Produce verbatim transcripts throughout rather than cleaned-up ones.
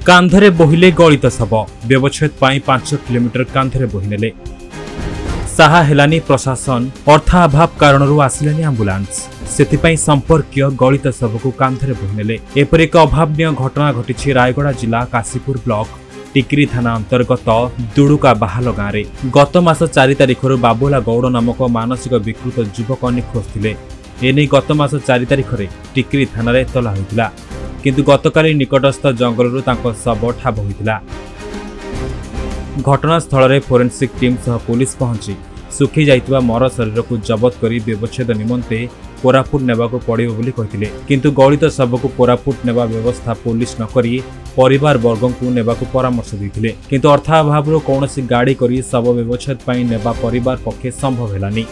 कांधरे बोहिले गलित शव व्यवच्छेद पाई पांच किलोमीटर कांधरे बोही नेले साहा हेलानी प्रशासन अर्थाभाव कारण आसिलानी आंबुलांस सेतिपाई संपर्कीय गलित शव को कांधरे बोही नेले। एपरि एक अभावनीय घटना घटी रायगड़ा जिला काशीपुर ब्लॉक टिकरी थाना अंतर्गत दुड़ुका बाहाल गाँव में गत मास चार तारिख बाबुला गौड़ नामक मानसिक विकृत युवक निखोज थे। एने गत मास चार तारिख में टिकरी थाना एतला होता किंतु गतकाली निकटस्थ जंगल शव ठाब होता। घटनास्थल में फोरेंसिक टीम सह पुलिस पहुंची सुखी जाइतिबा मर शरीर को जबत कर व्यवच्छेद निमंते कोरापुट नेबाको पड़िबो बोली कहिथिले किंतु गलित शव को कोरापुट नेबा व्यवस्था पुलिस न करी परिवार वर्ग को नेबाको परामर्श देथिले किंतु अर्थाभाव कौनसी गाड़ी करी शव व्यवच्छेद पाई नेबा परिवार पक्षे संभव हेलानी।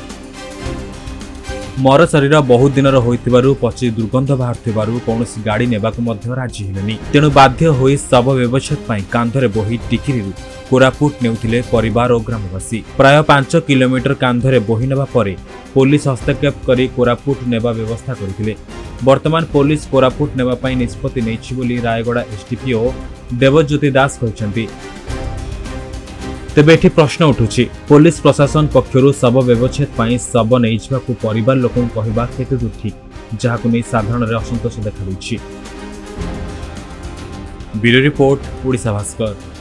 मर शरीर बहुत दिन होइतिबारु पची दुर्गंध बाहर कौनसी गाड़ी नेबाको मध्य राजी हेलेनी तेणु बाध्य होई शव व्यवच्छेद पाई कांधरे बोही टिकिरी कोरापुट नेउथिले परिवार और ग्रामवासी। प्राय पांच किलोमीटर कांधरे बोही नेबा परे पुलिस हस्तक्षेप करी कोरापुट नेबा व्यवस्था करथिले। वर्तमान पुलिस कोरापुट नेबा पाई निष्पत्ति नेछि बोली रायगड़ा एसडीपीओ देवज्योति दास कहछन्ती। तेबे एठी प्रश्न उठुछि पुलिस प्रशासन पक्षरु शव व्यवच्छेद पाई शव नै जिबाकु परिवार लोकन कहबा केते दूर ठीक जहाकु नै साधारण रे असंतोष देखा दैछि। Bureau report Odisha Bhaskar.